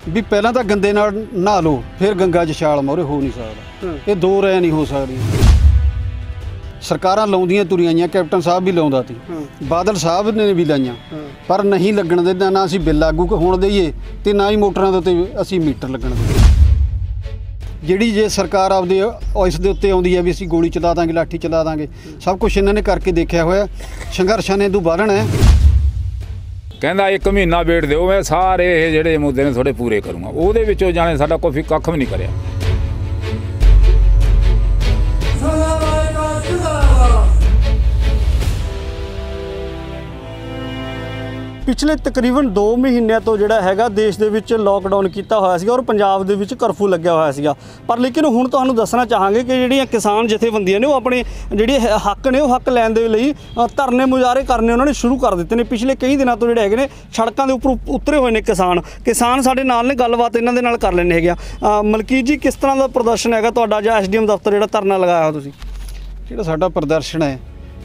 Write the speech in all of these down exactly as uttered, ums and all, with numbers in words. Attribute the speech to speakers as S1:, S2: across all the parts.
S1: ਵੀ ਪਹਿਲਾਂ ਤਾਂ ਗੰਦੇ ਨਾਲ ਨਹਾ ਲਓ ਫਿਰ ਗੰਗਾ 'ਚ ਛਾਲ ਮਾਰੋ, ਹੋ ਨਹੀਂ ਸਕਦਾ। ਇਹ ਦੋ ਰਾਇ ਨਹੀਂ ਹੋ ਸਕਦੀਆਂ। ਸਰਕਾਰਾਂ ਲਾਉਂਦੀਆਂ ਤੁਰੀਆਂ ਆਈਆਂ, ਕੈਪਟਨ ਸਾਹਿਬ ਵੀ ਲਾਉਂਦਾ ਸੀ, ਬਾਦਲ ਸਾਹਿਬ ਨੇ ਵੀ ਲਾਈਆਂ, ਪਰ ਨਹੀਂ ਲੱਗਣ ਦਿੰਦਾ। ਨਾ ਅਸੀਂ ਬਿੱਲ ਲਾਗੂ ਹੋਣ ਦੇਈਏ ਤੇ ਨਾ ਹੀ ਮੋਟਰਾਂ ਦੇ ਉੱਤੇ ਅਸੀਂ ਮੀਟਰ ਲੱਗਣ ਦੇਈਏ। ਜਿਹੜੀ ਜੇ ਸਰਕਾਰ ਆਪਦੇ ਇਸ ਦੇ ਉੱਤੇ ਆਉਂਦੀ ਹੈ ਵੀ ਅਸੀਂ ਗੋਲੀ ਚਲਾ ਦਾਂਗੇ, ਲਾਠੀ ਚਲਾ ਦਾਂਗੇ, ਸਭ ਕੁਛ ਇਹਨਾਂ ਨੇ ਕਰਕੇ ਦੇਖਿਆ ਹੋਇਆ। ਸੰਘਰਸ਼ਾਂ ਨੇ ਇਦੋਂ ਵਧਣਾ ਹੈ।
S2: ਕਹਿੰਦਾ ਇੱਕ ਮਹੀਨਾ ਵੇਟ ਦਿਓ, ਮੈਂ ਸਾਰੇ ਇਹ ਜਿਹੜੇ ਮੁੱਦੇ ਨੇ ਤੁਹਾਡੇ ਪੂਰੇ ਕਰੂੰਗਾ। ਉਹਦੇ ਵਿੱਚੋਂ ਜਾਣੇ ਸਾਡਾ ਕੋਈ ਕੱਖ ਵੀ ਨਹੀਂ ਕਰਿਆ।
S3: ਪਿਛਲੇ ਤਕਰੀਬਨ ਦੋ ਮਹੀਨਿਆਂ ਤੋਂ ਜਿਹੜਾ ਹੈਗਾ ਦੇਸ਼ ਦੇ ਵਿੱਚ ਲੋਕਡਾਊਨ ਕੀਤਾ ਹੋਇਆ ਸੀਗਾ ਔਰ ਪੰਜਾਬ ਦੇ ਵਿੱਚ ਕਰਫਿਊ ਲੱਗਿਆ ਹੋਇਆ ਸੀਗਾ। ਪਰ ਲੇਕਿਨ ਹੁਣ ਤੁਹਾਨੂੰ ਦੱਸਣਾ ਚਾਹਾਂਗੇ ਕਿ ਜਿਹੜੀਆਂ ਕਿਸਾਨ ਜਥੇਬੰਦੀਆਂ ਨੇ ਉਹ ਆਪਣੇ ਜਿਹੜੇ ਹੱਕ ਨੇ ਉਹ ਹੱਕ ਲੈਣ ਦੇ ਲਈ ਧਰਨੇ ਮੁਜ਼ਾਹਰੇ ਕਰਨੇ ਉਹਨਾਂ ਨੇ ਸ਼ੁਰੂ ਕਰ ਦਿੱਤੇ ਨੇ। ਪਿਛਲੇ ਕਈ ਦਿਨਾਂ ਤੋਂ ਜਿਹੜੇ ਹੈਗੇ ਨੇ ਸੜਕਾਂ ਦੇ ਉੱਪਰ ਉਤਰੇ ਹੋਏ ਨੇ ਕਿਸਾਨ ਕਿਸਾਨ ਸਾਡੇ ਨਾਲ ਨੇ, ਗੱਲਬਾਤ ਇਹਨਾਂ ਦੇ ਨਾਲ ਕਰ ਲੈਣੇ ਹੈਗੇ ਆ। ਮਲਕੀਤ ਜੀ, ਕਿਸ ਤਰ੍ਹਾਂ ਦਾ ਪ੍ਰਦਰਸ਼ਨ ਹੈਗਾ ਤੁਹਾਡਾ ਜਾਂ ਐਸ ਡੀ ਐਮ ਦਫ਼ਤਰ ਜਿਹੜਾ ਧਰਨਾ ਲਗਾਇਆ ਤੁਸੀਂ?
S1: ਜਿਹੜਾ ਸਾਡਾ ਪ੍ਰਦਰਸ਼ਨ ਹੈ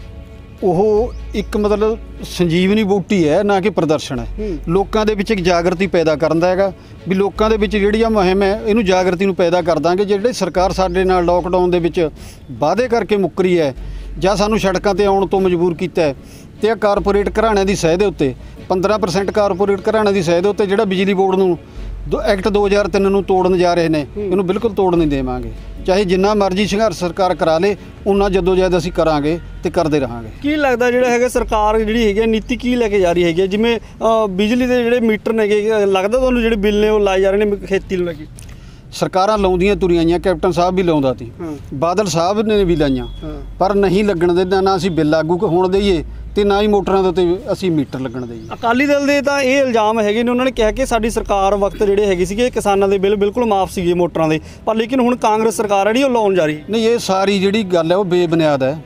S1: ਉਹ ਇੱਕ ਮਤਲਬ ਸੰਜੀਵਨੀ ਬੂਟੀ ਹੈ, ਨਾ ਕਿ ਪ੍ਰਦਰਸ਼ਨ ਹੈ। ਲੋਕਾਂ ਦੇ ਵਿੱਚ ਇੱਕ ਜਾਗਰਤੀ ਪੈਦਾ ਕਰਨ ਦਾ ਹੈਗਾ ਵੀ ਲੋਕਾਂ ਦੇ ਵਿੱਚ ਜਿਹੜੀ ਆ ਮੁਹਿੰਮ ਹੈ ਇਹਨੂੰ ਜਾਗਰਤੀ ਨੂੰ ਪੈਦਾ ਕਰ ਦਾਂਗੇ। ਜਿਹੜੇ ਸਰਕਾਰ ਸਾਡੇ ਨਾਲ ਲੋਕਡਾਊਨ ਦੇ ਵਿੱਚ ਵਾਅਦੇ ਕਰਕੇ ਮੁੱਕਰੀ ਹੈ ਜਾਂ ਸਾਨੂੰ ਸੜਕਾਂ 'ਤੇ ਆਉਣ ਤੋਂ ਮਜਬੂਰ ਕੀਤਾ ਹੈ, ਅਤੇ ਕਾਰਪੋਰੇਟ ਘਰਾਣਿਆਂ ਦੀ ਸਹਿ ਦੇ ਉੱਤੇ ਪੰਦਰਾਂ ਪਰਸੈਂਟ ਕਾਰਪੋਰੇਟ ਘਰਾਣਿਆਂ ਦੀ ਸਹਿ ਦੇ ਉੱਤੇ ਜਿਹੜਾ ਬਿਜਲੀ ਬੋਰਡ ਨੂੰ ਦੋ ਐਕਟ ਦੋ ਹਜ਼ਾਰ ਤਿੰਨ ਨੂੰ ਤੋੜਨ ਜਾ ਰਹੇ ਨੇ, ਇਹਨੂੰ ਬਿਲਕੁਲ ਤੋੜ ਨਹੀਂ ਦੇਵਾਂਗੇ। ਚਾਹੇ ਜਿੰਨਾ ਮਰਜ਼ੀ ਸੰਘਰਸ਼ ਸਰਕਾਰ ਕਰਾ ਲੇ, ਉਨਾ ਜਦੋਜਹਿਦ ਅਸੀਂ ਕਰਾਂਗੇ ਤੇ ਕਰਦੇ ਰਹਾਂਗੇ।
S3: ਕੀ ਲੱਗਦਾ ਜਿਹੜਾ ਹੈਗਾ ਸਰਕਾਰ ਜਿਹੜੀ ਹੈਗੀ ਨੀਤੀ ਕੀ ਲੈ ਕੇ ਜਾ ਰਹੀ ਹੈਗੀ? ਜਿਵੇਂ ਬਿਜਲੀ ਦੇ ਜਿਹੜੇ ਮੀਟਰ ਨੇਗੇ, ਲੱਗਦਾ ਤੁਹਾਨੂੰ ਜਿਹੜੇ ਬਿੱਲ ਨੇ ਉਹ ਲਾਏ ਜਾ ਰਹੇ ਨੇ ਖੇਤੀ ਨੂੰ ਲੈ ਕੇ?
S1: ਸਰਕਾਰਾਂ ਲਾਉਂਦੀਆਂ ਤੁਰੀਆਂ ਆਈਆਂ, ਕੈਪਟਨ ਸਾਹਿਬ ਵੀ ਲਾਉਂਦਾ ਸੀ, ਬਾਦਲ ਸਾਹਿਬ ਨੇ ਵੀ ਲਾਈਆਂ, ਪਰ ਨਹੀਂ ਲੱਗਣ ਦਿੰਦਾ। ਨਾ ਅਸੀਂ ਬਿੱਲ ਲਾਗੂ ਹੋਣ ਦੇਈਏ ਤੇ ਨਾ ਹੀ ਮੋਟਰਾਂ ਦੇ ਉੱਤੇ ਅਸੀਂ ਮੀਟਰ ਲੱਗਣ ਦੇਈਏ।
S3: ਅਕਾਲੀ ਦਲ ਦੇ ਤਾਂ ਇਹ ਇਲਜ਼ਾਮ ਹੈਗੇ ਨੇ, ਉਹਨਾਂ ਨੇ ਕਿਹਾ ਕਿ ਸਾਡੀ ਸਰਕਾਰ ਵਕਤ ਜਿਹੜੇ ਹੈਗੇ ਸੀਗੇ ਕਿਸਾਨਾਂ ਦੇ ਬਿੱਲ ਬਿਲਕੁਲ ਮਾਫ ਸੀਗੇ ਮੋਟਰਾਂ ਦੇ, ਪਰ ਲੇਕਿਨ ਹੁਣ ਕਾਂਗਰਸ ਸਰਕਾਰ ਜਿਹੜੀ ਉਹ ਲਾਉਣ ਜਾ ਰਹੀ।
S1: ਨਹੀਂ, ਇਹ ਸਾਰੀ ਜਿਹੜੀ ਗੱਲ ਹੈ ਉਹ ਬੇਬੁਨਿਆਦ ਹੈ।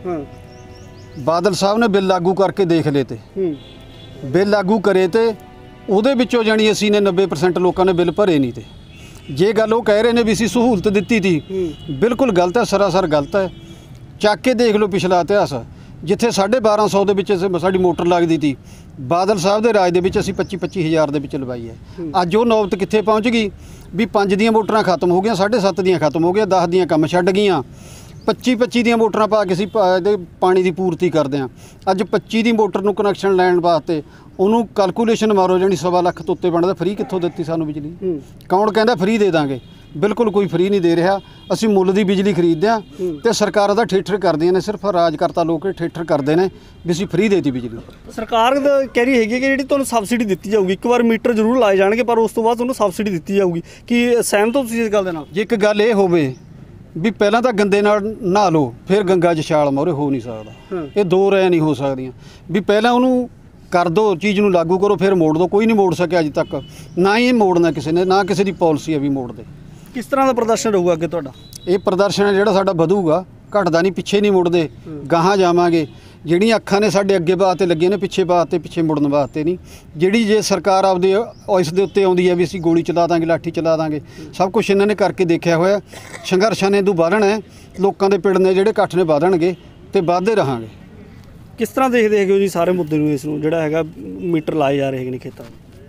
S1: ਬਾਦਲ ਸਾਹਿਬ ਨੇ ਬਿੱਲ ਲਾਗੂ ਕਰਕੇ ਦੇਖ ਲਏ ਤੇ ਬਿੱਲ ਲਾਗੂ ਕਰੇ ਤੇ ਉਹਦੇ ਵਿੱਚੋਂ ਜਾਣੀ ਅਸੀਂ ਨੇ ਨੱਬੇ ਪਰਸੈਂਟ ਲੋਕਾਂ ਨੇ ਬਿੱਲ ਭਰੇ ਨਹੀਂ। ਤੇ ਜੇ ਗੱਲ ਉਹ ਕਹਿ ਰਹੇ ਨੇ ਵੀ ਅਸੀਂ ਸਹੂਲਤ ਦਿੱਤੀ ਤੀ, ਬਿਲਕੁਲ ਗਲਤ ਹੈ, ਸਰਾਸਰ ਗਲਤ ਹੈ। ਚੱਕ ਕੇ ਦੇਖ ਲਓ ਪਿਛਲਾ ਇਤਿਹਾਸ, ਜਿੱਥੇ ਸਾਢੇ ਬਾਰਾਂ ਸੌ ਦੇ ਵਿੱਚ ਸਾਡੀ ਮੋਟਰ ਲੱਗਦੀ ਸੀ, ਬਾਦਲ ਸਾਹਿਬ ਦੇ ਰਾਜ ਦੇ ਵਿੱਚ ਅਸੀਂ ਪੱਚੀ ਪੱਚੀ ਹਜ਼ਾਰ ਦੇ ਵਿੱਚ ਲਵਾਈ ਹੈ। ਅੱਜ ਉਹ ਨੌਬਤ ਕਿੱਥੇ ਪਹੁੰਚ ਗਈ ਵੀ ਪੰਜ ਦੀਆਂ ਮੋਟਰਾਂ ਖਤਮ ਹੋ ਗਈਆਂ, ਸਾਢੇ ਸੱਤ ਦੀਆਂ ਖਤਮ ਹੋ ਗਈਆਂ, ਦਸ ਦੀਆਂ ਕੰਮ ਛੱਡ ਗਈਆਂ, ਪੱਚੀ ਪੱਚੀ ਦੀਆਂ ਮੋਟਰਾਂ ਪਾ ਕੇ ਅਸੀਂ ਪਾਣੀ ਦੀ ਪੂਰਤੀ ਕਰਦੇ ਹਾਂ। ਅੱਜ ਪੱਚੀ ਦੀ ਮੋਟਰ ਨੂੰ ਕਨੈਕਸ਼ਨ ਲੈਣ ਵਾਸਤੇ ਉਹਨੂੰ ਕੈਲਕੂਲੇਸ਼ਨ ਮਾਰੋ, ਜਾਣੀ ਸਵਾ ਲੱਖ ਤੋਂ ਉੱਤੇ ਬਣਦਾ। ਫਰੀ ਕਿੱਥੋਂ ਦਿੱਤੀ ਸਾਨੂੰ ਬਿਜਲੀ? ਕੌਣ ਕਹਿੰਦਾ ਫਰੀ ਦੇ ਦਾਂਗੇ? ਬਿਲਕੁਲ ਕੋਈ ਫਰੀ ਨਹੀਂ ਦੇ ਰਿਹਾ। ਅਸੀਂ ਮੁੱਲ ਦੀ ਬਿਜਲੀ ਖਰੀਦਦੇ ਹਾਂ ਤੇ ਸਰਕਾਰਾਂ ਦਾ ਠੇਠਰ ਕਰਦੀਆਂ ਨੇ, ਸਿਰਫ ਰਾਜਕਰਤਾ ਲੋਕ ਠੇਠਰ ਕਰਦੇ ਨੇ ਵੀ ਅਸੀਂ ਫਰੀ ਦੇਤੀ ਬਿਜਲੀ।
S3: ਸਰਕਾਰ ਦਾ ਕਹਿ ਰਹੀ ਹੈਗੀ ਕਿ ਜਿਹੜੀ ਤੁਹਾਨੂੰ ਸਬਸਿਡੀ ਦਿੱਤੀ ਜਾਊਗੀ, ਇੱਕ ਵਾਰ ਮੀਟਰ ਜ਼ਰੂਰ ਲਾਏ ਜਾਣਗੇ ਪਰ ਉਸ ਤੋਂ ਬਾਅਦ ਤੁਹਾਨੂੰ ਸਬਸਿਡੀ ਦਿੱਤੀ ਜਾਊਗੀ। ਕੀ ਸਹਿਮਤ ਹੋ ਤੁਸੀਂ ਇਸ ਗੱਲ ਦੇ ਨਾਲ?
S1: ਜੇ ਇੱਕ ਗੱਲ ਇਹ ਹੋਵੇ ਵੀ ਪਹਿਲਾਂ ਤਾਂ ਗੰਦੇ ਨਾਲ ਨਹਾ ਲਓ ਫਿਰ ਗੰਗਾ 'ਚ ਛਾਲ ਮਾਰੋ, ਹੋ ਨਹੀਂ ਸਕਦਾ। ਇਹ ਦੋ ਰਾਇ ਨਹੀਂ ਹੋ ਸਕਦੀਆਂ ਵੀ ਪਹਿਲਾਂ ਉਹਨੂੰ ਕਰ ਦਿਓ, ਚੀਜ਼ ਨੂੰ ਲਾਗੂ ਕਰੋ, ਫਿਰ ਮੋੜ ਦਿਓ। ਕੋਈ ਨਹੀਂ ਮੋੜ ਸਕਿਆ ਅੱਜ ਤੱਕ, ਨਾ ਹੀ ਇਹ ਮੋੜਨਾ ਕਿਸੇ ਨੇ, ਨਾ ਕਿਸੇ ਦੀ ਪਾਲਿਸੀ ਹੈ ਵੀ ਮੋੜ ਦੇ।
S3: ਕਿਸ ਤਰ੍ਹਾਂ ਦਾ ਪ੍ਰਦਰਸ਼ਨ ਰਹੂਗਾ ਅੱਗੇ ਤੁਹਾਡਾ? ਇਹ
S1: ਪ੍ਰਦਰਸ਼ਨ ਹੈ ਜਿਹੜਾ ਸਾਡਾ ਵਧੂਗਾ, ਘਟਦਾ ਨਹੀਂ, ਪਿੱਛੇ ਨਹੀਂ ਮੁੜਦੇ, ਗਾਹਾਂ ਜਾਵਾਂਗੇ। ਜਿਹੜੀਆਂ ਅੱਖਾਂ ਨੇ ਸਾਡੇ ਅੱਗੇ ਵਾਸਤੇ ਲੱਗੀਆਂ ਨੇ, ਪਿੱਛੇ ਵਾਸਤੇ, ਪਿੱਛੇ ਮੁੜਨ ਵਾਸਤੇ ਨਹੀਂ। ਜਿਹੜੀ ਜੇ ਸਰਕਾਰ ਆਪਦੇ ਇਸ ਦੇ ਉੱਤੇ ਆਉਂਦੀ ਹੈ ਵੀ ਅਸੀਂ ਗੋਲੀ ਚਲਾ ਦਾਂਗੇ, ਲਾਠੀ ਚਲਾ ਦਾਂਗੇ, ਸਭ ਕੁਛ ਇਹਨਾਂ ਨੇ ਕਰਕੇ ਦੇਖਿਆ ਹੋਇਆ। ਸੰਘਰਸ਼ਾਂ ਨੇ ਇਦੋਂ ਵਧਣਾ ਹੈ। ਲੋਕਾਂ ਦੇ ਪਿੰਡ ਨੇ ਜਿਹੜੇ ਇਕੱਠ ਨੇ ਵਧਣਗੇ ਤੇ ਵੱਧਦੇ ਰਹਾਂਗੇ।
S3: ਕਿਸ ਤਰ੍ਹਾਂ ਦੇਖਦੇ ਹੈਗੇ ਹੋ ਜੀ ਸਾਰੇ ਮੁੱਦੇ ਨੂੰ, ਇਸ ਨੂੰ ਜਿਹੜਾ ਹੈਗਾ ਮੀਟਰ ਲਾਏ ਜਾ ਰਹੇ ਹੈਗੇ ਨੇ ਖੇਤਾਂ?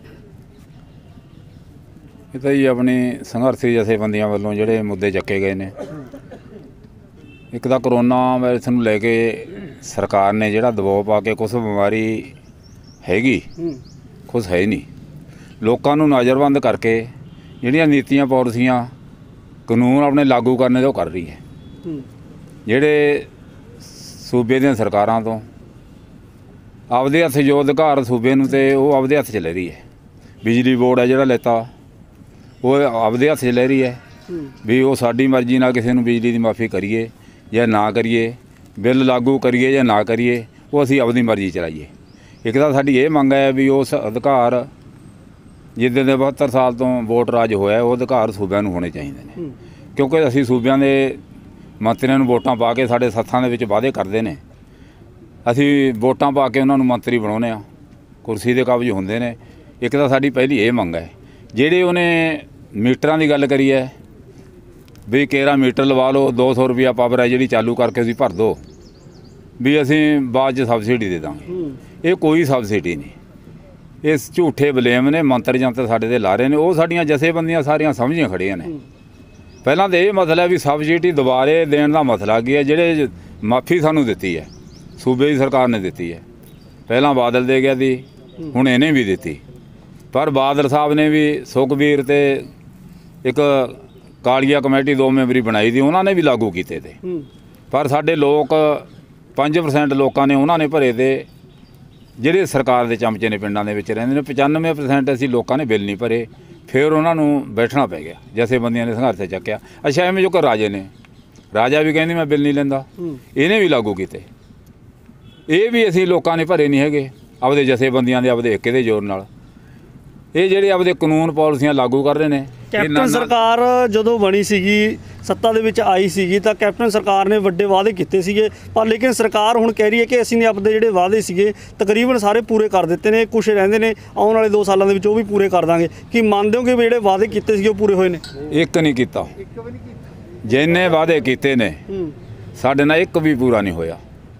S2: ਇਹ ਤਾਂ ਜੀ ਆਪਣੇ ਸੰਘਰਸ਼ੀ ਜਥੇਬੰਦੀਆਂ ਵੱਲੋਂ ਜਿਹੜੇ ਮੁੱਦੇ ਚੱਕੇ ਗਏ ਨੇ, ਇੱਕ ਤਾਂ ਕਰੋਨਾ ਵਾਇਰਸ ਨੂੰ ਲੈ ਕੇ ਸਰਕਾਰ ਨੇ ਜਿਹੜਾ ਦਬਾਅ ਪਾ ਕੇ ਕੁਛ ਬਿਮਾਰੀ ਹੈਗੀ, ਕੁਛ ਹੈ ਨਹੀਂ, ਲੋਕਾਂ ਨੂੰ ਨਜ਼ਰਬੰਦ ਕਰਕੇ ਜਿਹੜੀਆਂ ਨੀਤੀਆਂ ਪਾਲਿਸੀਆਂ ਕਾਨੂੰਨ ਆਪਣੇ ਲਾਗੂ ਕਰਨੇ ਦੇ ਉਹ ਕਰ ਰਹੀ ਹੈ। ਜਿਹੜੇ ਸੂਬੇ ਦੀਆਂ ਸਰਕਾਰਾਂ ਤੋਂ ਆਪਦੇ ਹੱਥ ਜੋ ਅਧਿਕਾਰ ਸੂਬੇ ਨੂੰ ਤੇ ਉਹ ਆਪਦੇ ਹੱਥ 'ਚ ਲੈ ਰਹੀ ਹੈ। ਬਿਜਲੀ ਬੋਰਡ ਹੈ ਜਿਹੜਾ ਲੈਤਾ ਉਹ ਆਪਦੇ ਹੱਥ 'ਚ ਲੈ ਰਹੀ ਹੈ ਵੀ ਉਹ ਸਾਡੀ ਮਰਜ਼ੀ ਨਾਲ ਕਿਸੇ ਨੂੰ ਬਿਜਲੀ ਦੀ ਮਾਫੀ ਕਰੀਏ ਜਾਂ ਨਾ ਕਰੀਏ, ਬਿੱਲ ਲਾਗੂ ਕਰੀਏ ਜਾਂ ਨਾ ਕਰੀਏ, ਉਹ ਅਸੀਂ ਆਪਦੀ ਮਰਜ਼ੀ ਚਲਾਈਏ। ਇੱਕ ਤਾਂ ਸਾਡੀ ਇਹ ਮੰਗ ਹੈ ਵੀ ਉਸ ਅਧਿਕਾਰ ਜਿੱਦਾਂ ਦੇ ਬਹੱਤਰ ਸਾਲ ਤੋਂ ਵੋਟ ਰਾਜ ਹੋਇਆ ਉਹ ਅਧਿਕਾਰ ਸੂਬਿਆਂ ਨੂੰ ਹੋਣੇ ਚਾਹੀਦੇ ਨੇ, ਕਿਉਂਕਿ ਅਸੀਂ ਸੂਬਿਆਂ ਦੇ ਮੰਤਰੀਆਂ ਨੂੰ ਵੋਟਾਂ ਪਾ ਕੇ ਸਾਡੇ ਸੱਥਾਂ ਦੇ ਵਿੱਚ ਵਾਅਦੇ ਕਰਦੇ ਨੇ, ਅਸੀਂ ਵੋਟਾਂ ਪਾ ਕੇ ਉਹਨਾਂ ਨੂੰ ਮੰਤਰੀ ਬਣਾਉਂਦੇ ਹਾਂ, ਕੁਰਸੀ ਦੇ ਕਾਬਜ ਹੁੰਦੇ ਨੇ। ਇੱਕ ਤਾਂ ਸਾਡੀ ਪਹਿਲੀ ਇਹ ਮੰਗ ਹੈ। ਜਿਹੜੇ ਉਹਨੇ ਮੀਟਰਾਂ ਦੀ ਗੱਲ ਕਰੀ ਹੈ ਵੀ ਕੇਰਾ ਮੀਟਰ ਲਵਾ ਲਓ, ਦੋ ਸੌ ਰੁਪਇਆ ਪਾਵਰ ਹੈ ਜਿਹੜੀ ਚਾਲੂ ਕਰਕੇ ਅਸੀਂ ਭਰ ਦਿਓ ਵੀ ਅਸੀਂ ਬਾਅਦ 'ਚ ਸਬਸਿਡੀ ਦੇ ਦਾਂਗੇ, ਇਹ ਕੋਈ ਸਬਸਿਡੀ ਨਹੀਂ। ਇਸ ਝੂਠੇ ਬਲੇਮ ਨੇ ਮੰਤਰ ਜੰਤਰ ਸਾਡੇ ਤੇ ਲਾ ਰਹੇ ਨੇ। ਉਹ ਸਾਡੀਆਂ ਜਥੇਬੰਦੀਆਂ ਸਾਰੀਆਂ ਸਮਝੀਆਂ ਖੜੀਆਂ ਨੇ। ਪਹਿਲਾਂ ਤਾਂ ਇਹ ਮਸਲਾ ਵੀ ਸਬਸਿਡੀ ਦੁਬਾਰੇ ਦੇਣ ਦਾ ਮਸਲਾ ਕੀ ਹੈ। ਜਿਹੜੇ ਮਾਫੀ ਸਾਨੂੰ ਦਿੱਤੀ ਹੈ ਸੂਬੇ ਦੀ ਸਰਕਾਰ ਨੇ ਦਿੱਤੀ ਹੈ, ਪਹਿਲਾਂ ਬਾਦਲ ਦੇ ਗਿਆ ਸੀ, ਹੁਣ ਇਹਨੇ ਵੀ ਦਿੱਤੀ, ਪਰ ਬਾਦਲ ਸਾਹਿਬ ਨੇ ਵੀ ਸੁਖਬੀਰ ਤੇ ਇੱਕ ਕਾਲੀਆ ਕਮੇਟੀ ਦੋ ਮੈਂਬਰੀ ਬਣਾਈ ਸੀ, ਉਹਨਾਂ ਨੇ ਵੀ ਲਾਗੂ ਕੀਤੇ ਤੇ, ਪਰ ਸਾਡੇ ਲੋਕ ਪੰਜ ਪਰਸੈਂਟ ਲੋਕਾਂ ਨੇ ਉਹਨਾਂ ਨੇ ਭਰੇ ਤੇ ਜਿਹੜੇ ਸਰਕਾਰ ਦੇ ਚਮਚੇ ਨੇ ਪਿੰਡਾਂ ਦੇ ਵਿੱਚ ਰਹਿੰਦੇ ਨੇ। ਪਚਾਨਵੇਂ ਪਰਸੈਂਟ ਅਸੀਂ ਲੋਕਾਂ ਨੇ ਬਿੱਲ ਨਹੀਂ ਭਰੇ, ਫਿਰ ਉਹਨਾਂ ਨੂੰ ਬੈਠਣਾ ਪੈ ਗਿਆ, ਜਥੇਬੰਦੀਆਂ ਨੇ ਸੰਘਰਸ਼ ਚੱਕਿਆ। ਅੱਛਾ ਐਵੇਂ ਜੋ ਕਿ ਰਾਜੇ ਨੇ, ਰਾਜਾ ਵੀ ਕਹਿੰਦੀ ਮੈਂ ਬਿੱਲ ਨਹੀਂ ਲੈਂਦਾ, ਇਹਨੇ ਵੀ ਲਾਗੂ ਕੀਤੇ। ਇਹ ਵੀ ਅਸੀਂ ਲੋਕਾਂ ਨੇ ਭਰੇ ਨਹੀਂ ਹੈਗੇ ਆਪਦੇ ਜਥੇਬੰਦੀਆਂ ਦੇ ਆਪਦੇ ਏਕੇ ਦੇ ਜ਼ੋਰ ਨਾਲ। ਇਹ ਜਿਹੜੇ ਆਪਦੇ ਕਾਨੂੰਨ ਪਾਲਿਸੀਆਂ ਲਾਗੂ ਕਰ ਰਹੇ ਨੇ।
S3: ਕੈਪਟਨ ਸਰਕਾਰ ਜਦੋਂ ਬਣੀ ਸੀਗੀ, ਸੱਤਾ ਦੇ ਵਿੱਚ ਆਈ ਸੀਗੀ, ਤਾਂ ਕੈਪਟਨ ਸਰਕਾਰ ਨੇ ਵੱਡੇ ਵਾਅਦੇ ਕੀਤੇ ਸੀਗੇ, ਪਰ ਲੇਕਿਨ ਸਰਕਾਰ ਹੁਣ ਕਹਿ ਰਹੀ ਹੈ ਕਿ ਅਸੀਂ ਨੇ ਆਪਦੇ ਜਿਹੜੇ ਵਾਅਦੇ ਸੀਗੇ ਤਕਰੀਬਨ ਸਾਰੇ ਪੂਰੇ ਕਰ ਦਿੱਤੇ ਨੇ, ਕੁਛ ਰਹਿੰਦੇ ਨੇ ਆਉਣ ਵਾਲੇ ਦੋ ਸਾਲਾਂ ਦੇ ਵਿੱਚ ਉਹ ਵੀ ਪੂਰੇ ਕਰ ਦਾਂਗੇ। ਕੀ ਮੰਨਦੇ ਹੋ ਕਿ ਜਿਹੜੇ ਵਾਅਦੇ ਕੀਤੇ ਸੀਗੇ ਉਹ ਪੂਰੇ ਹੋਏ ਨੇ?
S2: ਇੱਕ ਨਹੀਂ ਕੀਤਾ, ਜਿੰਨੇ ਵਾਅਦੇ ਕੀਤੇ ਨੇ ਸਾਡੇ ਨਾਲ ਇੱਕ ਵੀ ਪੂਰਾ ਨਹੀਂ ਹੋਇਆ।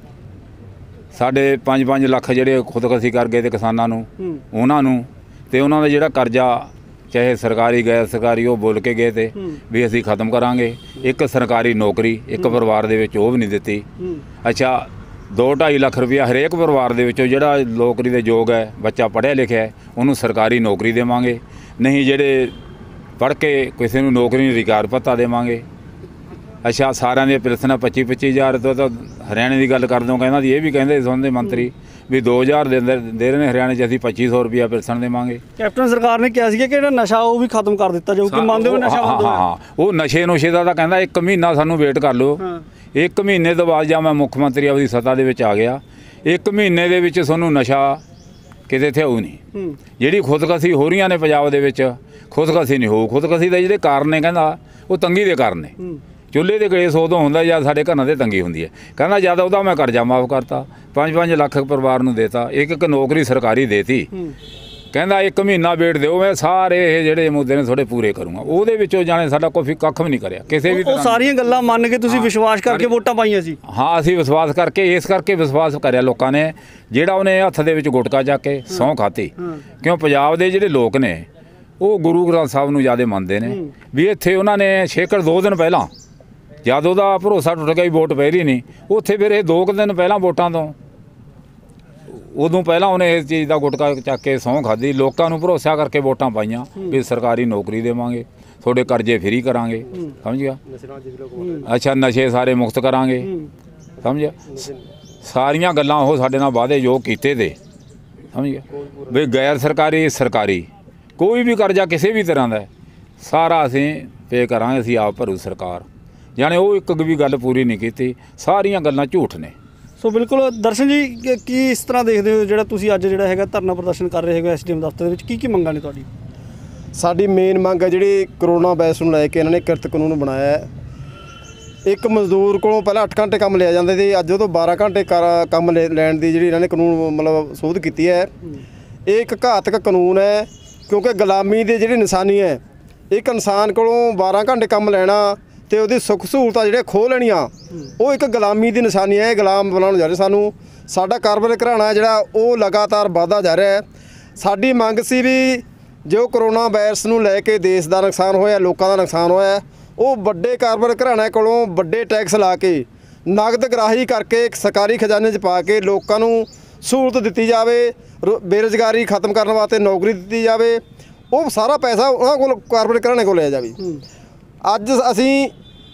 S2: ਸਾਡੇ ਪੰਜ ਪੰਜ ਲੱਖ ਜਿਹੜੇ ਖੁਦਕੁਸ਼ੀ ਕਰ ਗਏ ਤੇ ਕਿਸਾਨਾਂ ਨੂੰ, ਉਹਨਾਂ ਨੂੰ ਤੇ ਉਹਨਾਂ ਦਾ ਜਿਹੜਾ ਕਰਜ਼ਾ ਚਾਹੇ ਸਰਕਾਰੀ ਗੈਰ ਸਰਕਾਰੀ ਉਹ ਬੋਲ ਕੇ ਗਏ ਤੇ ਵੀ ਅਸੀਂ ਖਤਮ ਕਰਾਂਗੇ। ਇੱਕ ਸਰਕਾਰੀ ਨੌਕਰੀ ਇੱਕ ਪਰਿਵਾਰ ਦੇ ਵਿੱਚ ਉਹ ਵੀ ਨਹੀਂ ਦਿੱਤੀ। ਅੱਛਾ ਦੋ ਢਾਈ ਲੱਖ ਰੁਪਇਆ ਹਰੇਕ ਪਰਿਵਾਰ ਦੇ ਵਿੱਚੋਂ ਜਿਹੜਾ ਨੌਕਰੀ ਦੇ ਯੋਗ ਹੈ, ਬੱਚਾ ਪੜ੍ਹਿਆ ਲਿਖਿਆ ਹੈ, ਉਹਨੂੰ ਸਰਕਾਰੀ ਨੌਕਰੀ ਦੇਵਾਂਗੇ। ਨਹੀਂ ਜਿਹੜੇ ਪੜ੍ਹ ਕੇ ਕਿਸੇ ਨੂੰ ਨੌਕਰੀ ਨਹੀਂ, ਰੁਜ਼ਗਾਰ ਭੱਤਾ ਦੇਵਾਂਗੇ। ਅੱਛਾ ਸਾਰਿਆਂ ਦੀਆਂ ਪਿਲਸਨਾਂ ਪੱਚੀ ਪੱਚੀ ਹਜ਼ਾਰ ਤੋਂ ਤਾਂ ਹਰਿਆਣੇ ਦੀ ਗੱਲ ਕਰ ਦੋ, ਕਹਿੰਦਾ ਜੀ ਇਹ ਵੀ ਕਹਿੰਦੇ ਸੁਣਦੇ ਮੰਤਰੀ ਵੀ ਦੋ ਹਜ਼ਾਰ ਦੇ ਅੰਦਰ ਦੇ ਰਹੇ ਨੇ ਹਰਿਆਣੇ 'ਚ, ਅਸੀਂ ਪੱਚੀ ਸੌ ਰੁਪਇਆ ਪਿਲਸਣ ਦੇਵਾਂਗੇ।
S3: ਕੈਪਟਨ ਸਰਕਾਰ ਨੇ ਕਿਹਾ ਸੀਗਾ ਕਿ ਜਿਹੜਾ ਨਸ਼ਾ ਉਹ ਵੀ ਖਤਮ ਕਰ ਦਿੱਤਾ ਜਾਊ, ਕਿ ਮੰਨਦੇ ਹੋ ਨਸ਼ਾ ਬੰਦ ਹੋਇਆ?
S2: ਹਾਂ ਉਹ ਨਸ਼ੇ ਨੁਸ਼ੇ ਦਾ ਤਾਂ ਕਹਿੰਦਾ ਇੱਕ ਮਹੀਨਾ ਸਾਨੂੰ ਵੇਟ ਕਰ ਲਓ। ਇੱਕ ਮਹੀਨੇ ਤੋਂ ਬਾਅਦ ਜਾਂ ਮੈਂ ਮੁੱਖ ਮੰਤਰੀ ਆਪਦੀ ਸੱਤਾ ਦੇ ਵਿੱਚ ਆ ਗਿਆ, ਇੱਕ ਮਹੀਨੇ ਦੇ ਵਿੱਚ ਤੁਹਾਨੂੰ ਨਸ਼ਾ ਕਿਤੇ ਥਿਆਊ ਨਹੀਂ। ਜਿਹੜੀ ਖੁਦਕੁਸ਼ੀ ਹੋ ਰਹੀਆਂ ਨੇ ਪੰਜਾਬ ਦੇ ਵਿੱਚ, ਖੁਦਕੁਸ਼ੀ ਨਹੀਂ ਹੋਊ। ਖੁਦਕੁਸ਼ੀ ਦੇ ਜਿਹੜੇ ਕਾਰਨ ਨੇ ਕਹਿੰਦਾ ਉਹ ਤੰਗੀ ਦੇ ਕਾਰਨ ਨੇ। ਚੁੱਲ੍ਹੇ ਦੇ ਕਲੇਸ਼ ਉਦੋਂ ਹੁੰਦਾ ਜਾਂ ਸਾਡੇ ਘਰਾਂ ਦੇ ਤੰਗੀ ਹੁੰਦੀ ਹੈ। ਕਹਿੰਦਾ ਜਦ ਉਹਦਾ ਮੈਂ ਕਰਜ਼ਾ ਮਾਫ ਕਰਤਾ, ਪੰਜ ਪੰਜ ਲੱਖ ਪਰਿਵਾਰ ਨੂੰ ਦੇਤਾ, ਇੱਕ ਇੱਕ ਨੌਕਰੀ ਸਰਕਾਰੀ ਦੇਤੀ। ਕਹਿੰਦਾ ਇੱਕ ਮਹੀਨਾ ਵੇਟ ਦਿਓ, ਮੈਂ ਸਾਰੇ ਇਹ ਜਿਹੜੇ ਮੁੱਦੇ ਨੇ ਤੁਹਾਡੇ ਪੂਰੇ ਕਰੂੰਗਾ। ਉਹਦੇ ਵਿੱਚੋਂ ਜਾਣੇ ਸਾਡਾ ਕੋਈ ਕੱਖ ਵੀ ਨਹੀਂ ਕਰਿਆ ਕਿਸੇ ਵੀ
S3: ਤਰ੍ਹਾਂ। ਉਹ ਸਾਰੀਆਂ ਗੱਲਾਂ ਮੰਨ ਕੇ ਤੁਸੀਂ ਵਿਸ਼ਵਾਸ ਕਰਕੇ ਵੋਟਾਂ ਪਾਈਆਂ ਸੀ?
S2: ਹਾਂ ਅਸੀਂ ਵਿਸ਼ਵਾਸ ਕਰਕੇ, ਇਸ ਕਰਕੇ ਵਿਸ਼ਵਾਸ ਕਰਿਆ ਲੋਕਾਂ ਨੇ, ਜਿਹੜਾ ਉਹਨੇ ਹੱਥ ਦੇ ਵਿੱਚ ਗੁਟਕਾ ਚੱਕ ਕੇ ਸਹੁੰ ਖਾਤੀ। ਕਿਉਂ ਪੰਜਾਬ ਦੇ ਜਿਹੜੇ ਲੋਕ ਨੇ ਉਹ ਗੁਰੂ ਗ੍ਰੰਥ ਸਾਹਿਬ ਨੂੰ ਜ਼ਿਆਦਾ ਮੰਨਦੇ ਨੇ। ਵੀ ਇੱਥੇ ਉਹਨਾਂ ਨੇ ਛੇਕੜ ਦੋ ਦਿਨ ਪਹਿਲਾਂ ਜਦ ਉਹਦਾ ਭਰੋਸਾ ਟੁੱਟ ਗਿਆ, ਵੋਟ ਪੈ ਰਹੀ ਨਹੀਂ, ਉੱਥੇ ਫਿਰ ਇਹ ਦੋ ਕੁ ਦਿਨ ਪਹਿਲਾਂ ਵੋਟਾਂ ਤੋਂ ਉਦੋਂ ਪਹਿਲਾਂ ਉਹਨੇ ਇਸ ਚੀਜ਼ ਦਾ ਗੁਟਕਾ ਚੱਕ ਕੇ ਸਹੁੰ ਖਾਧੀ। ਲੋਕਾਂ ਨੂੰ ਭਰੋਸਾ ਕਰਕੇ ਵੋਟਾਂ ਪਾਈਆਂ ਵੀ ਸਰਕਾਰੀ ਨੌਕਰੀ ਦੇਵਾਂਗੇ, ਤੁਹਾਡੇ ਕਰਜ਼ੇ ਫਰੀ ਕਰਾਂਗੇ, ਸਮਝ ਗਿਆ। ਅੱਛਾ ਨਸ਼ੇ ਸਾਰੇ ਮੁਕਤ ਕਰਾਂਗੇ, ਸਮਝਿਆ। ਸਾਰੀਆਂ ਗੱਲਾਂ ਉਹ ਸਾਡੇ ਨਾਲ ਵਾਅਦੇ ਜੋ ਕੀਤੇ ਤੇ, ਸਮਝ ਗਿਆ। ਵੀ ਗੈਰ ਸਰਕਾਰੀ ਸਰਕਾਰੀ ਕੋਈ ਵੀ ਕਰਜ਼ਾ ਕਿਸੇ ਵੀ ਤਰ੍ਹਾਂ ਦਾ ਸਾਰਾ ਅਸੀਂ ਪੇ ਕਰਾਂਗੇ, ਅਸੀਂ ਆਪ ਭਰੂ ਸਰਕਾਰ। ਜਾਣੇ ਉਹ ਇੱਕ ਵੀ ਗੱਲ ਪੂਰੀ ਨਹੀਂ ਕੀਤੀ, ਸਾਰੀਆਂ ਗੱਲਾਂ ਝੂਠ ਨੇ।
S3: ਸੋ ਬਿਲਕੁਲ ਦਰਸ਼ਨ ਜੀ, ਕੀ ਇਸ ਤਰ੍ਹਾਂ ਦੇਖਦੇ ਹੋ ਜਿਹੜਾ ਤੁਸੀਂ ਅੱਜ ਜਿਹੜਾ ਹੈਗਾ ਧਰਨਾ ਪ੍ਰਦਰਸ਼ਨ ਕਰ ਰਹੇ ਹੈਗੇ ਐਸ ਡੀ ਐਮ ਦਫ਼ਤਰ ਦੇ ਵਿੱਚ, ਕੀ ਕੀ ਮੰਗਾਂ ਨੇ ਤੁਹਾਡੀ?
S4: ਸਾਡੀ ਮੇਨ ਮੰਗ ਹੈ ਜਿਹੜੀ ਕਰੋਨਾ ਵਾਇਰਸ ਨੂੰ ਲੈ ਕੇ ਇਹਨਾਂ ਨੇ ਕਿਰਤ ਕਾਨੂੰਨ ਬਣਾਇਆ ਹੈ। ਇੱਕ ਮਜ਼ਦੂਰ ਕੋਲੋਂ ਪਹਿਲਾਂ ਅੱਠ ਘੰਟੇ ਕੰਮ ਲਿਆ ਜਾਂਦਾ ਸੀ, ਅੱਜ ਉਹ ਤੋਂ ਬਾਰਾਂ ਘੰਟੇ ਕਰ ਕੰਮ ਲੈਣ ਦੀ ਜਿਹੜੀ ਇਹਨਾਂ ਨੇ ਕਾਨੂੰਨ ਮਤਲਬ ਸੋਧ ਕੀਤੀ ਹੈ। ਇਹ ਇੱਕ ਘਾਤਕ ਕਾਨੂੰਨ ਹੈ, ਕਿਉਂਕਿ ਗੁਲਾਮੀ ਦੀ ਜਿਹੜੀ ਨਿਸ਼ਾਨੀ ਹੈ, ਇੱਕ ਇਨਸਾਨ ਕੋਲੋਂ ਬਾਰਾਂ ਘੰਟੇ ਕੰਮ ਲੈਣਾ ਤੇ ਉਹਦੀ ਸੁੱਖ ਸਹੂਲਤਾਂ ਜਿਹੜੀਆਂ ਖੋਹ ਲੈਣੀਆਂ, ਉਹ ਇੱਕ ਗੁਲਾਮੀ ਦੀ ਨਿਸ਼ਾਨੀ ਹੈ। ਗੁਲਾਮ ਬਣਾਉਣ ਜਾ ਰਹੇ ਸਾਨੂੰ। ਸਾਡਾ ਕਾਰੋਬਾਰ ਘਰਾਣਾ ਜਿਹੜਾ ਉਹ ਲਗਾਤਾਰ ਵੱਧਦਾ ਜਾ ਰਿਹਾ ਹੈ। ਸਾਡੀ ਮੰਗ ਸੀ ਵੀ ਜੋ ਕਰੋਨਾ ਵਾਇਰਸ ਨੂੰ ਲੈ ਕੇ ਦੇਸ਼ ਦਾ ਨੁਕਸਾਨ ਹੋਇਆ, ਲੋਕਾਂ ਦਾ ਨੁਕਸਾਨ ਹੋਇਆ, ਉਹ ਵੱਡੇ ਕਾਰੋਬਾਰ ਘਰਾਣਿਆਂ ਕੋਲੋਂ ਵੱਡੇ ਟੈਕਸ ਲਾ ਕੇ ਨਗਦ ਗਰਾਹੀ ਕਰਕੇ ਸਰਕਾਰੀ ਖਜ਼ਾਨੇ 'ਚ ਪਾ ਕੇ ਲੋਕਾਂ ਨੂੰ ਸਹੂਲਤ ਦਿੱਤੀ ਜਾਵੇ, ਬੇਰੁਜ਼ਗਾਰੀ ਖਤਮ ਕਰਨ ਵਾਸਤੇ ਨੌਕਰੀ ਦਿੱਤੀ ਜਾਵੇ। ਉਹ ਸਾਰਾ ਪੈਸਾ ਉਹਨਾਂ ਕੋਲ ਕਾਰੋਬਾਰ ਘਰਾਣੇ ਕੋਲ ਲਿਆ ਜਾਵੇ। ਅੱਜ ਅਸੀਂ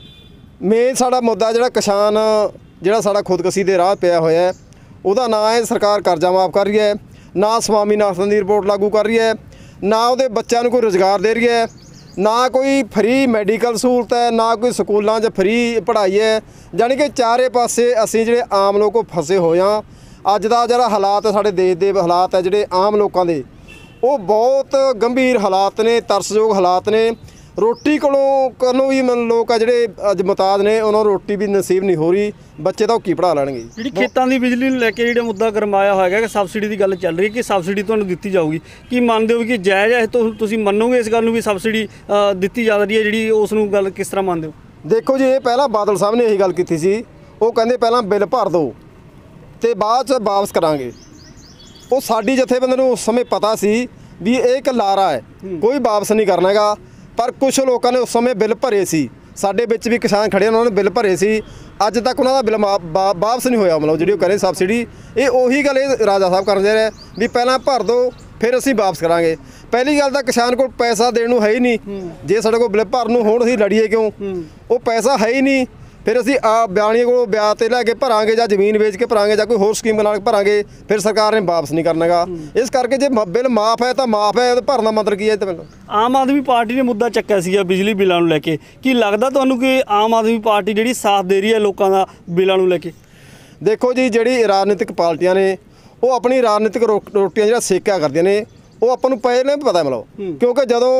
S4: ਮੇਨ ਸਾਡਾ ਮੁੱਦਾ ਜਿਹੜਾ ਕਿਸਾਨ ਜਿਹੜਾ ਸਾਡਾ ਖੁਦਕੁਸ਼ੀ ਦੇ ਰਾਹ ਪਿਆ ਹੋਇਆ, ਉਹਦਾ ਨਾ ਹੈ ਸਰਕਾਰ ਕਰਜ਼ਾ ਮਾਫ ਕਰ ਰਹੀ ਹੈ, ਨਾ ਸਵਾਮੀਨਾਥਨ ਦੀ ਰਿਪੋਰਟ ਲਾਗੂ ਕਰ ਰਹੀ ਹੈ, ਨਾ ਉਹਦੇ ਬੱਚਿਆਂ ਨੂੰ ਕੋਈ ਰੁਜ਼ਗਾਰ ਦੇ ਰਹੀ ਹੈ, ਨਾ ਕੋਈ ਫਰੀ ਮੈਡੀਕਲ ਸਹੂਲਤ ਹੈ, ਨਾ ਕੋਈ ਸਕੂਲਾਂ 'ਚ ਫਰੀ ਪੜ੍ਹਾਈ ਹੈ। ਜਾਣੀ ਕਿ ਚਾਰੇ ਪਾਸੇ ਅਸੀਂ ਜਿਹੜੇ ਆਮ ਲੋਕ ਉਹ ਫਸੇ ਹੋਏ ਹਾਂ। ਅੱਜ ਦਾ ਜਿਹੜਾ ਹਾਲਾਤ ਸਾਡੇ ਦੇਸ਼ ਦੇ ਹਾਲਾਤ ਹੈ ਜਿਹੜੇ ਆਮ ਲੋਕਾਂ ਦੇ, ਉਹ ਬਹੁਤ ਗੰਭੀਰ ਹਾਲਾਤ ਨੇ, ਤਰਸਯੋਗ ਹਾਲਾਤ ਨੇ। ਰੋਟੀ ਕੋਲੋਂ ਕੋਲੋਂ ਵੀ ਮਨ ਲੋਕ ਆ ਜਿਹੜੇ ਅੱਜ ਮੁਤਾਦ ਨੇ, ਉਹਨਾਂ ਨੂੰ ਰੋਟੀ ਵੀ ਨਸੀਬ ਨਹੀਂ ਹੋ ਰਹੀ, ਬੱਚੇ ਤਾਂ ਉਹ ਕੀ ਪੜ੍ਹਾ ਲੈਣਗੇ।
S3: ਜਿਹੜੀ ਖੇਤਾਂ ਦੀ ਬਿਜਲੀ ਨੂੰ ਲੈ ਕੇ ਜਿਹੜਾ ਮੁੱਦਾ ਗਰਮਾਇਆ ਹੋਇਆ ਹੈਗਾ ਕਿ ਸਬਸਿਡੀ ਦੀ ਗੱਲ ਚੱਲ ਰਹੀ ਹੈ ਕਿ ਸਬਸਿਡੀ ਤੁਹਾਨੂੰ ਦਿੱਤੀ ਜਾਊਗੀ, ਕੀ ਮੰਨਦੇ ਹੋ ਕਿ ਜਾਇਜ਼ ਹੈ? ਤੁਸੀਂ ਮੰਨੋਗੇ ਇਸ ਗੱਲ ਨੂੰ ਵੀ ਸਬਸਿਡੀ ਦਿੱਤੀ ਜਾ ਰਹੀ ਹੈ ਜਿਹੜੀ, ਉਸ ਨੂੰ ਗੱਲ ਕਿਸ ਤਰ੍ਹਾਂ ਮੰਨਦੇ ਹੋ?
S4: ਦੇਖੋ ਜੀ, ਇਹ ਪਹਿਲਾਂ ਬਾਦਲ ਸਾਹਿਬ ਨੇ ਇਹੀ ਗੱਲ ਕੀਤੀ ਸੀ। ਉਹ ਕਹਿੰਦੇ ਪਹਿਲਾਂ ਬਿੱਲ ਭਰ ਦਿਓ ਅਤੇ ਬਾਅਦ 'ਚ ਵਾਪਸ ਕਰਾਂਗੇ। ਉਹ ਸਾਡੀ ਜਥੇਬੰਦੀ ਨੂੰ ਉਸ ਸਮੇਂ ਪਤਾ ਸੀ ਵੀ ਇਹ ਇੱਕ ਲਾਰਾ ਹੈ, ਕੋਈ ਵਾਪਸ ਨਹੀਂ ਕਰਨਾ ਹੈਗਾ। ਪਰ ਕੁਝ ਲੋਕਾਂ ਨੇ ਉਸ ਸਮੇਂ ਬਿੱਲ ਭਰੇ ਸੀ, ਸਾਡੇ ਵਿੱਚ ਵੀ ਕਿਸਾਨ ਖੜੇ ਉਹਨਾਂ ਨੇ ਬਿੱਲ ਭਰੇ ਸੀ, ਅੱਜ ਤੱਕ ਉਹਨਾਂ ਦਾ ਬਿੱਲ ਵਾਪਸ ਨਹੀਂ ਹੋਇਆ। ਮਤਲਬ ਜਿਹੜੀ ਉਹ ਕਹਿੰਦੇ ਸਬਸਿਡੀ, ਇਹ ਉਹੀ ਗੱਲ ਇਹ ਰਾਜਾ ਸਾਹਿਬ ਕਰਨ ਦੇ ਰਹੇ ਵੀ ਪਹਿਲਾਂ ਭਰ ਦਿਓ ਫਿਰ ਅਸੀਂ ਵਾਪਸ ਕਰਾਂਗੇ। ਪਹਿਲੀ ਗੱਲ ਤਾਂ ਕਿਸਾਨ ਕੋਲ ਪੈਸਾ ਦੇਣ ਨੂੰ ਹੈ ਹੀ ਨਹੀਂ, ਜੇ ਸਾਡੇ ਕੋਲ ਬਿੱਲ ਭਰਨ ਨੂੰ ਹੁਣ ਅਸੀਂ ਲੜੀਏ ਕਿਉਂ, ਉਹ ਪੈਸਾ ਹੈ ਹੀ ਨਹੀਂ। ਫਿਰ ਅਸੀਂ ਆ ਬਿਆਨੀਆਂ ਕੋਲੋਂ ਵਿਆਜ ਤੇ ਲੈ ਕੇ ਭਰਾਂਗੇ ਜਾਂ ਜ਼ਮੀਨ ਵੇਚ ਕੇ ਭਰਾਂਗੇ ਜਾਂ ਕੋਈ ਹੋਰ ਸਕੀਮ ਬਣਾ ਕੇ ਭਰਾਂਗੇ, ਫਿਰ ਸਰਕਾਰ ਨੇ ਵਾਪਸ ਨਹੀਂ ਕਰਨਾਗਾ। ਇਸ ਕਰਕੇ ਜੇ ਮ- ਬਿੱਲ ਮਾਫ ਹੈ ਤਾਂ ਮਾਫ ਹੈ, ਤੇ ਭਰਨ ਦਾ ਮਤਲਬ ਕੀ ਹੈ? ਤੇ ਮੈਨੂੰ
S3: ਆਮ ਆਦਮੀ ਪਾਰਟੀ ਨੇ ਮੁੱਦਾ ਚੱਕਿਆ ਸੀਗਾ ਬਿਜਲੀ ਬਿੱਲਾਂ ਨੂੰ ਲੈ ਕੇ, ਕੀ ਲੱਗਦਾ ਤੁਹਾਨੂੰ ਕਿ ਆਮ ਆਦਮੀ ਪਾਰਟੀ ਜਿਹੜੀ ਸਾਥ ਦੇ ਰਹੀ ਹੈ ਲੋਕਾਂ ਦਾ ਬਿੱਲਾਂ ਨੂੰ ਲੈ ਕੇ?
S4: ਦੇਖੋ ਜੀ, ਜਿਹੜੀ ਰਾਜਨੀਤਿਕ ਪਾਰਟੀਆਂ ਨੇ ਉਹ ਆਪਣੀ ਰਾਜਨੀਤਿਕ ਰੋ- ਰੋਟੀਆਂ ਜਿਹੜਾ ਸੇਕਿਆ ਕਰਦੀਆਂ ਨੇ, ਉਹ ਆਪਾਂ ਨੂੰ ਪਹਿਲਾਂ ਵੀ ਪਤਾ। ਮਤਲਬ ਕਿਉਂਕਿ ਜਦੋਂ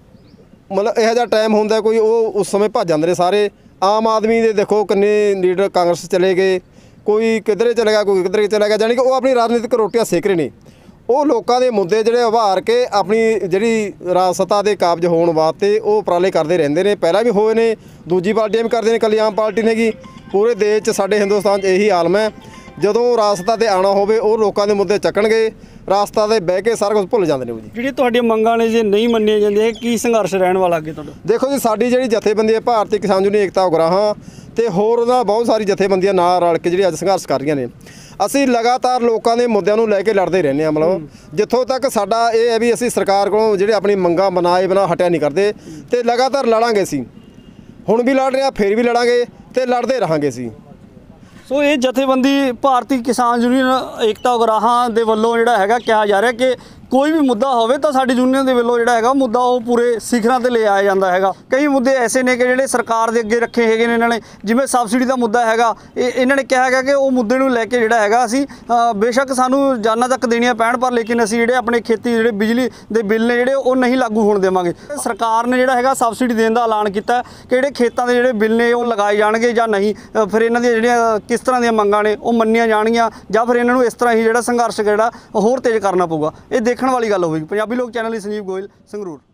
S4: ਮਤਲਬ ਇਹੋ ਜਿਹਾ ਟਾਈਮ ਹੁੰਦਾ ਕੋਈ, ਉਹ ਉਸ ਸਮੇਂ ਭੱਜ ਜਾਂਦੇ ਨੇ ਸਾਰੇ। ਆਮ ਆਦਮੀ ਦੇ ਦੇਖੋ ਕਿੰਨੇ ਲੀਡਰ ਕਾਂਗਰਸ ਚਲੇ ਗਏ, ਕੋਈ ਕਿੱਧਰੇ ਚਲੇ ਗਿਆ, ਕੋਈ ਕਿੱਧਰੇ ਚਲਾ ਗਿਆ, ਜਾਣੀ ਕਿ ਉਹ ਆਪਣੀ ਰਾਜਨੀਤਿਕ ਰੋਟੀਆਂ ਸੇਕ ਰਹੇ ਨੇ। ਉਹ ਲੋਕਾਂ ਦੇ ਮੁੱਦੇ ਜਿਹੜੇ ਉਭਾਰ ਕੇ ਆਪਣੀ ਜਿਹੜੀ ਰਾਜ ਸੱਤਾ ਦੇ ਕਾਬਜ ਹੋਣ ਵਾਸਤੇ ਉਹ ਉਪਰਾਲੇ ਕਰਦੇ ਰਹਿੰਦੇ ਨੇ। ਪਹਿਲਾਂ ਵੀ ਹੋਏ ਨੇ, ਦੂਜੀ ਪਾਰਟੀਆਂ ਵੀ ਕਰਦੇ ਨੇ, ਇਕੱਲੀ ਆਮ ਪਾਰਟੀ ਨੇ ਗੀ। ਪੂਰੇ ਦੇਸ਼ 'ਚ ਸਾਡੇ ਹਿੰਦੁਸਤਾਨ 'ਚ ਇਹੀ ਆਲਮ ਹੈ, ਜਦੋਂ ਰਾਜ ਸੱਤਾ 'ਤੇ ਆਉਣਾ ਹੋਵੇ ਉਹ ਲੋਕਾਂ ਦੇ ਮੁੱਦੇ ਚੱਕਣਗੇ, ਰਾਸਤਾ 'ਤੇ ਬਹਿ ਕੇ ਸਾਰਾ ਕੁਝ ਭੁੱਲ ਜਾਂਦੇ ਨੇ ਉਹ ਜੀ।
S3: ਜਿਹੜੀਆਂ ਤੁਹਾਡੀਆਂ ਮੰਗਾਂ ਨੇ ਜੇ ਨਹੀਂ ਮੰਨੀਆਂ ਜਾਂਦੀਆਂ, ਕੀ ਸੰਘਰਸ਼ ਰਹਿਣ ਵਾਲਾ ਅੱਗੇ ਤੁਹਾਡਾ?
S4: ਦੇਖੋ ਜੀ, ਸਾਡੀ ਜਿਹੜੀ ਜਥੇਬੰਦੀ ਹੈ ਭਾਰਤੀ ਕਿਸਾਨ ਯੂਨੀਅਨ ਏਕਤਾ ਉਗਰਾਹਾਂ ਤੇ ਹੋਰ ਉਹਦਾ ਬਹੁਤ ਸਾਰੀ ਜਥੇਬੰਦੀਆਂ ਨਾਲ ਰਲ ਕੇ ਜਿਹੜੀ ਅੱਜ ਸੰਘਰਸ਼ ਕਰ ਰਹੀਆਂ ਨੇ, ਅਸੀਂ ਲਗਾਤਾਰ ਲੋਕਾਂ ਦੇ ਮੁੱਦਿਆਂ ਨੂੰ ਲੈ ਕੇ ਲੜਦੇ ਰਹਿੰਦੇ ਹਾਂ। ਮਤਲਬ ਜਿੱਥੋਂ ਤੱਕ ਸਾਡਾ ਇਹ ਹੈ ਵੀ ਅਸੀਂ ਸਰਕਾਰ ਕੋਲੋਂ ਜਿਹੜੇ ਆਪਣੀ ਮੰਗਾਂ ਬਣਾਏ ਬਣਾ ਹਟਿਆ ਨਹੀਂ ਕਰਦੇ, ਤੇ ਲਗਾਤਾਰ ਲੜਾਂਗੇ। ਅਸੀਂ ਹੁਣ ਵੀ ਲੜ ਰਹੇ ਹਾਂ, ਫਿਰ ਵੀ ਲੜਾਂਗੇ ਤੇ ਲੜਦੇ ਰਹਾਂਗੇ ਅਸੀਂ।
S3: ਸੋ ਇਹ ਜਥੇਬੰਦੀ ਭਾਰਤੀ ਕਿਸਾਨ ਯੂਨੀਅਨ ਏਕਤਾ ਉਗਰਾਹਾਂ ਦੇ ਵੱਲੋਂ ਜਿਹੜਾ ਹੈਗਾ ਕਿਹਾ ਜਾ ਰਿਹਾ ਕਿ ਕੋਈ ਵੀ ਮੁੱਦਾ ਹੋਵੇ ਤਾਂ ਸਾਡੀ ਯੂਨੀਅਨ ਦੇ ਵੱਲੋਂ ਜਿਹੜਾ ਹੈਗਾ ਮੁੱਦਾ ਉਹ ਪੂਰੇ ਸਿਖਰਾਂ ਤੇ ਲੈ ਆਇਆ ਜਾਂਦਾ ਹੈਗਾ। ਕਈ ਮੁੱਦੇ ਐਸੇ ਨੇ ਕਿ ਜਿਹੜੇ ਸਰਕਾਰ ਦੇ ਅੱਗੇ ਰੱਖੇ ਹੈਗੇ ਨੇ ਇਹਨਾਂ ਨੇ, ਜਿਵੇਂ ਸਬਸਿਡੀ ਦਾ ਮੁੱਦਾ ਹੈਗਾ, ਇਹ ਇਹਨਾਂ ਨੇ ਕਿਹਾ ਹੈਗਾ ਕਿ ਉਹ ਮੁੱਦੇ ਨੂੰ ਲੈ ਕੇ ਜਿਹੜਾ ਹੈਗਾ ਅਸੀਂ ਅ, ਬੇਸ਼ੱਕ ਸਾਨੂੰ ਜਾਨਾਂ ਤੱਕ ਦੇਣੀਆਂ ਪੈਣ, ਪਰ ਲੇਕਿਨ ਅਸੀਂ ਜਿਹੜੇ ਆਪਣੇ ਖੇਤੀ ਜਿਹੜੇ ਬਿਜਲੀ ਦੇ ਬਿੱਲ ਨੇ ਜਿਹੜੇ ਉਹ ਨਹੀਂ ਲਾਗੂ ਹੋਣ ਦੇਵਾਂਗੇ। ਸਰਕਾਰ ਨੇ ਜਿਹੜਾ ਹੈਗਾ ਸਬਸਿਡੀ ਦੇਣ ਦਾ ਐਲਾਨ ਕੀਤਾ ਕਿ ਜਿਹੜੇ ਖੇਤਾਂ ਦੇ ਜਿਹੜੇ ਬਿੱਲ ਨੇ ਉਹ ਲਗਾਏ ਜਾਣਗੇ ਜਾਂ ਨਹੀਂ, ਅ, ਫਿਰ ਇਹਨਾਂ ਦੀਆਂ ਜਿਹੜੀਆਂ ਕਿਸ ਤਰ੍ਹਾਂ ਦੀਆਂ ਮੰਗਾਂ ਨੇ ਉਹ ਮੰਨੀਆਂ ਜਾਣਗੀਆਂ ਜਾਂ ਫਿਰ ਇਹਨਾਂ ਨੂੰ ਇਸ ਤਰ੍ਹਾਂ ਹੀ ਜਿਹੜਾ ਸੰਘਰਸ਼ ਜਿਹੜਾ ਹੋਰ ਤੇਜ਼ ਕਰਨਾ ਪਊਗਾ। ਇਹ ਦੇਖਣ ਵਾਲੀ ਗੱਲ ਹੋਵੇਗੀ। ਪੰਜਾਬੀ ਲੋਕ ਚੈਨਲ ਲਈ ਸੰਜੀਵ ਗੋਇਲ, ਸੰਗਰੂਰ।